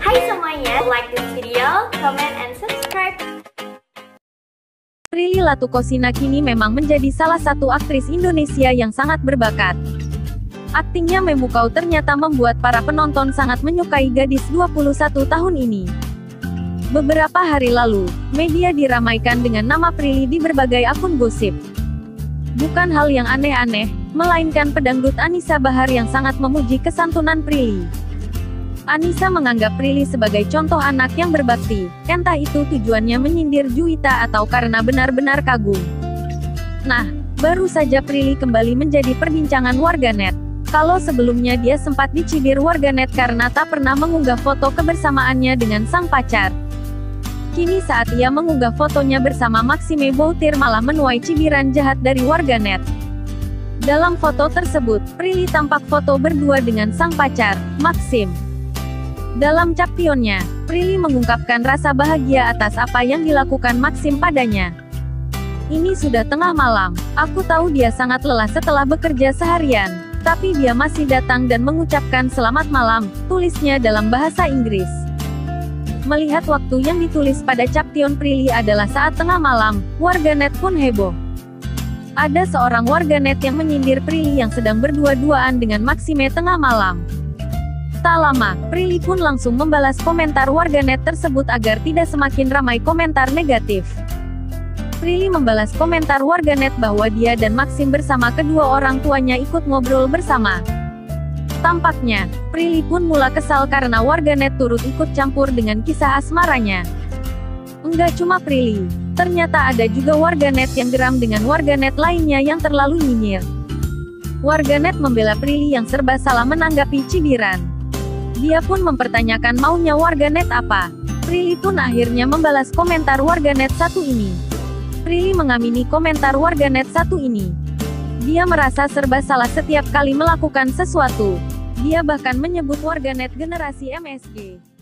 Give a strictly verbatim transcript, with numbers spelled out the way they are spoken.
Hai semuanya, like this video, comment, and subscribe. Prilly Latuconsina kini memang menjadi salah satu aktris Indonesia yang sangat berbakat. Aktingnya memukau ternyata membuat para penonton sangat menyukai gadis dua puluh satu tahun ini. Beberapa hari lalu, media diramaikan dengan nama Prilly di berbagai akun gosip. Bukan hal yang aneh-aneh, melainkan pedangdut Anisa Bahar yang sangat memuji kesantunan Prilly. Anisa menganggap Prilly sebagai contoh anak yang berbakti, entah itu tujuannya menyindir Juwita atau karena benar-benar kagum. Nah, baru saja Prilly kembali menjadi perbincangan warganet. Kalau sebelumnya dia sempat dicibir warganet karena tak pernah mengunggah foto kebersamaannya dengan sang pacar. Kini saat ia mengunggah fotonya bersama Maxime Boutir malah menuai cibiran jahat dari warganet. Dalam foto tersebut, Prilly tampak foto berdua dengan sang pacar, Maxime. Dalam captionnya, Prilly mengungkapkan rasa bahagia atas apa yang dilakukan Maxime padanya. Ini sudah tengah malam, aku tahu dia sangat lelah setelah bekerja seharian, tapi dia masih datang dan mengucapkan selamat malam, tulisnya dalam bahasa Inggris. Melihat waktu yang ditulis pada caption Prilly adalah saat tengah malam, warganet pun heboh. Ada seorang warganet yang menyindir Prilly yang sedang berdua-duaan dengan Maxime tengah malam. Tak lama, Prilly pun langsung membalas komentar warganet tersebut agar tidak semakin ramai komentar negatif. Prilly membalas komentar warganet bahwa dia dan Maxime bersama kedua orang tuanya ikut ngobrol bersama. Tampaknya, Prilly pun mula kesal karena warganet turut ikut campur dengan kisah asmaranya. Enggak cuma Prilly, ternyata ada juga warganet yang geram dengan warganet lainnya yang terlalu nyinyir. Warganet membela Prilly yang serba salah menanggapi cibiran. Dia pun mempertanyakan maunya warganet apa. Prilly pun akhirnya membalas komentar warganet satu ini. Prilly mengamini komentar warganet satu ini. Dia merasa serba salah setiap kali melakukan sesuatu. Dia bahkan menyebut warganet generasi M S G.